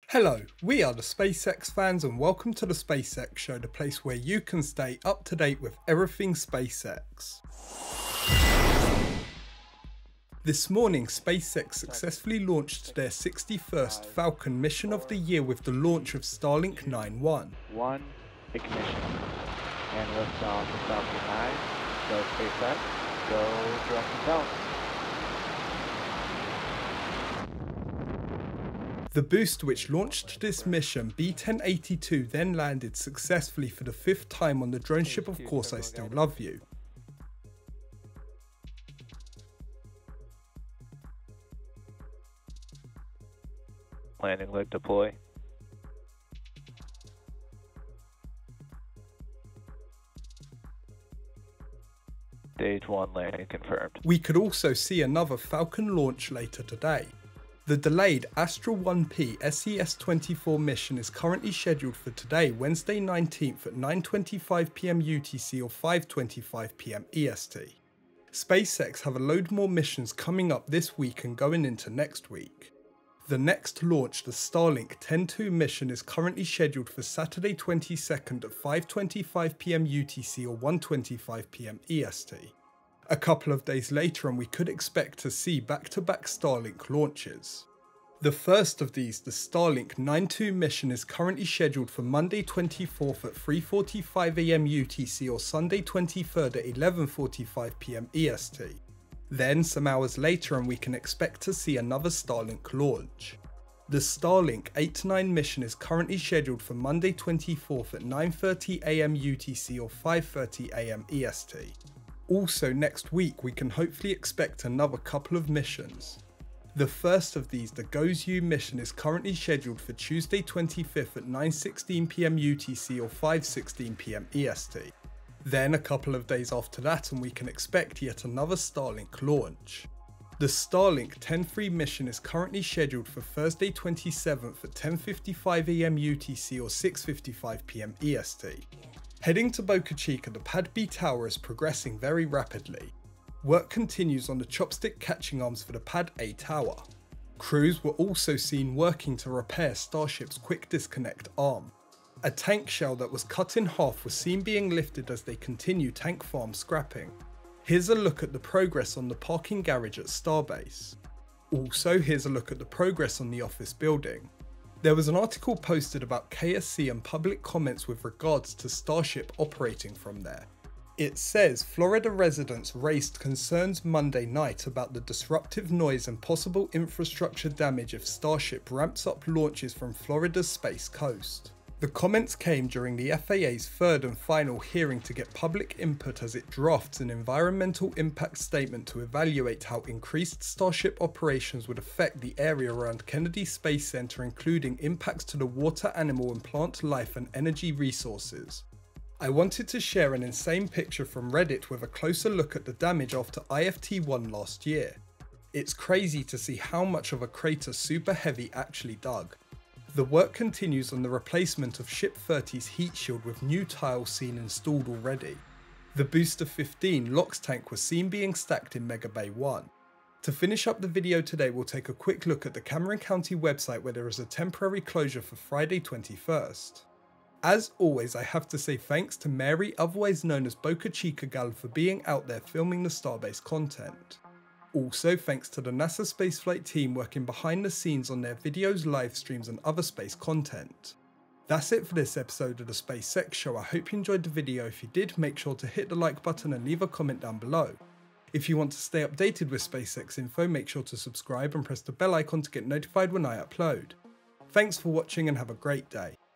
Hello, we are the SpaceX fans and welcome to the SpaceX Show, the place where you can stay up to date with everything SpaceX. This morning, SpaceX successfully launched their 61st Falcon mission of the year with the launch of Starlink 9.1. One ignition and lift off the Falcon 9. Go SpaceX, go direct and south. The booster which launched this mission, B-1082, then landed successfully for the 5th time on the drone ship Of Course I Still Love You. Landing leg deploy. Stage 1 landing confirmed. We could also see another Falcon launch later today. The delayed Astral 1P SES-24 mission is currently scheduled for today, Wednesday 19th at 9:25 PM UTC or 5:25 PM EST. SpaceX have a load more missions coming up this week and going into next week. The next launch, the Starlink 10.2 mission, is currently scheduled for Saturday 22nd at 5:25 PM UTC or 1:25 PM EST. A couple of days later and we could expect to see back-to-back Starlink launches. The first of these, the Starlink 9.2 mission, is currently scheduled for Monday 24th at 3:45 AM UTC or Sunday 23rd at 11:45 PM EST. Then some hours later and we can expect to see another Starlink launch. The Starlink 8-9 mission is currently scheduled for Monday 24th at 9:30 AM UTC or 5:30 AM EST. Also next week we can hopefully expect another couple of missions. The first of these, the GoesU mission, is currently scheduled for Tuesday 25th at 9:16 PM UTC or 5:16 PM EST. Then a couple of days after that and we can expect yet another Starlink launch. The Starlink 10.3 mission is currently scheduled for Thursday 27th at 10:55 AM UTC or 6:55 PM EST. Heading to Boca Chica, the Pad B tower is progressing very rapidly. Work continues on the chopstick catching arms for the Pad A tower. Crews were also seen working to repair Starship's quick disconnect arm. A tank shell that was cut in half was seen being lifted as they continue tank farm scrapping. Here's a look at the progress on the parking garage at Starbase. Also, here's a look at the progress on the office building. There was an article posted about KSC and public comments with regards to Starship operating from there. It says Florida residents raised concerns Monday night about the disruptive noise and possible infrastructure damage if Starship ramps up launches from Florida's Space Coast. The comments came during the FAA's third and final hearing to get public input as it drafts an environmental impact statement to evaluate how increased Starship operations would affect the area around Kennedy Space Center, including impacts to the water, animal and plant life and energy resources. I wanted to share an insane picture from Reddit with a closer look at the damage after IFT-1 last year. It's crazy to see how much of a crater Super Heavy actually dug. The work continues on the replacement of Ship 30's heat shield with new tiles seen installed already. The Booster 15 LOX tank was seen being stacked in Mega Bay 1. To finish up the video today, we'll take a quick look at the Cameron County website where there is a temporary closure for Friday 21st. As always, I have to say thanks to Mary, otherwise known as Boca Chica Gal, for being out there filming the Starbase content. Also thanks to the NASA spaceflight team working behind the scenes on their videos, live streams and other space content. That's it for this episode of the SpaceX Show. I hope you enjoyed the video. If you did, make sure to hit the like button and leave a comment down below. If you want to stay updated with SpaceX info, make sure to subscribe and press the bell icon to get notified when I upload. Thanks for watching and have a great day.